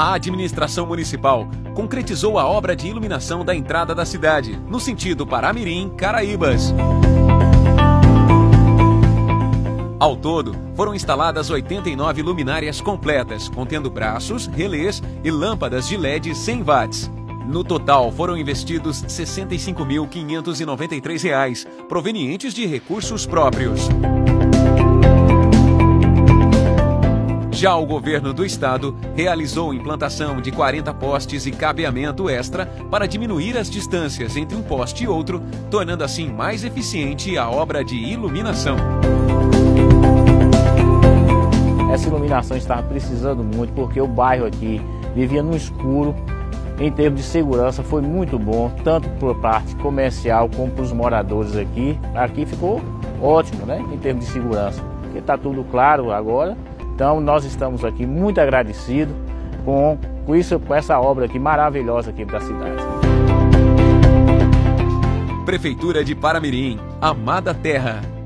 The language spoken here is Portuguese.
A administração municipal concretizou a obra de iluminação da entrada da cidade, no sentido Paramirim, Caraíbas. Ao todo, foram instaladas 89 luminárias completas, contendo braços, relés e lâmpadas de LED 100 watts. No total, foram investidos R$ 65.593, provenientes de recursos próprios. Já o governo do estado realizou implantação de 40 postes e cabeamento extra para diminuir as distâncias entre um poste e outro, tornando assim mais eficiente a obra de iluminação. Essa iluminação estava precisando muito porque o bairro aqui vivia no escuro. Em termos de segurança foi muito bom, tanto por parte comercial como para os moradores aqui. Aqui ficou ótimo, né, em termos de segurança, porque está tudo claro agora. Então nós estamos aqui muito agradecidos com essa obra aqui maravilhosa aqui da cidade. Prefeitura de Paramirim, amada terra.